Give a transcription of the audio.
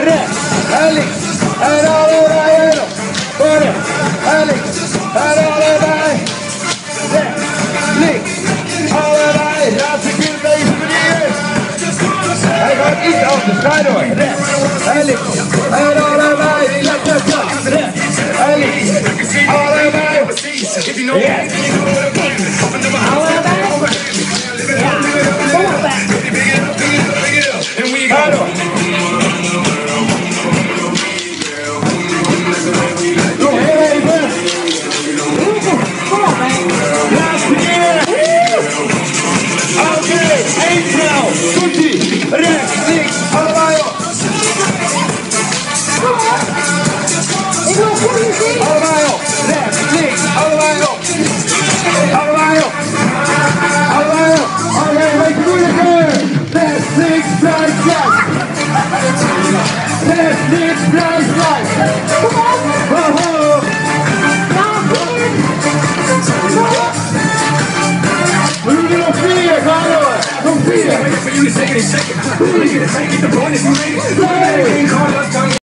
rechts, en links, en allebei en op. Voor rechts, en links, en allebei. Rechts, links, allebei. Laatste keer deze manier. Hij gaat iets anders, ga door. Rechts, en links, en allebei. Lekker kant, rechts, en links, allebei. Rechts, allebei. Ga door. Nog heel even. Laatste keer. Oké, één snel. Komt-ie. Rechts, links, allebei op. Allebei op. Rechts, links, allebei op. Allebei op. Allebei op. Oké, een beetje moeilijker. Rechts, links, blijf, blijf. Rechts, links, blijf, blijf. Kom op. We doen er nog 4, ga door. Nog 4.